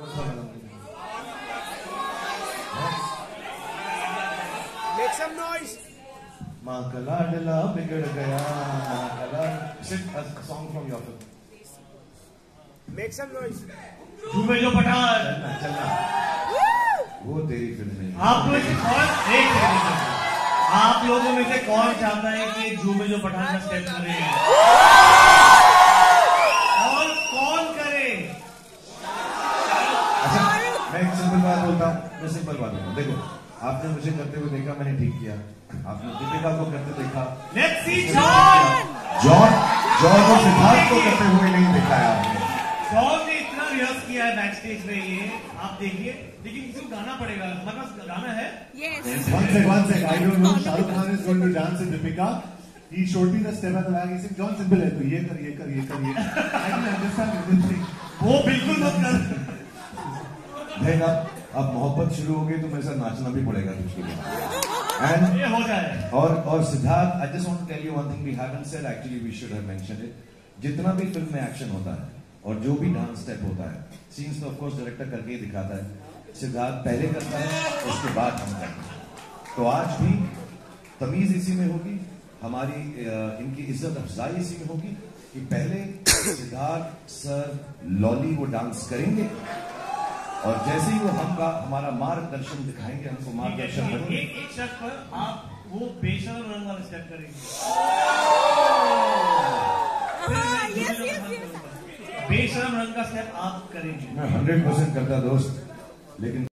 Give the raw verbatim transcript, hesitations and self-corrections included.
Make some noise. माँ का लाडला बिगड़ गया, माँ का लाड. Sing a song from your film. Make some noise. झूमे जो पठान. चलना चलना. वो तेरी फिल्म नहीं. आप लोग से कौन एक सेकंड. आप लोगों में से कौन चाहता है कि झूमे जो पठान का स्टेप करे? और कौन करे? अच्छा, मैं एक सिंपल बात बोलता हूँ. मैं सिंपल बात बोलता हूँ. देखो, आपने मुझे करते हुए देखा, मैंने ठीक किया. आपने दीपिका को करते देखा. Let's see John. John John और सिद्धार्थ को करते हुए नहीं देखा है आपने. जॉन ने इतना रिहर्स किया है बैक स्टेज में, ये आप देखिए. लेकिन किसी को गाना पड़ेगा. हमारे पास गाना है. Yes. One sec, one sec. I don't know. Shah Rukh Khan is going to dance with Deepika. He showed me the step at the back. He said, "John, simple है. तो ये कर, ये कर, ये कर, ये." I can understand everything. वो बिल्कुल मत कर. देख अब अब मोहब्बत शुरू हो गई तो मेरे साथ नाचना भी पड़ेगा कुछ के लिए. And ये हो जाए. और और Siddharth, I just want to tell you one thing we haven't said. Actually, we should have mentioned it. जितना भी फिल्म में एक्शन होता है और जो भी डांस स्टेप होता है, सीन्स तो ऑफ कोर्स डायरेक्टर करके ही दिखाता है. सिद्धार्थ पहले करता है, उसके बाद हम करते हैं. तो आज भी तमीज इसी में होगी, हमारी इनकी इज्जत अफजाई इसी में होगी कि पहले सिद्धार्थ सर लॉली वो डांस करेंगे और जैसे ही वो हमका हमारा मार्गदर्शन दिखाएंगे, हमको मार्गदर्शन करेंगे. एक एक शर्त पर आप वो बेशर्म रंग वाला स्टेप करेंगे. बेशर्म रंग का स्टेप आप करेंगे. मैं हंड्रेड परसेंट करता दोस्त, लेकिन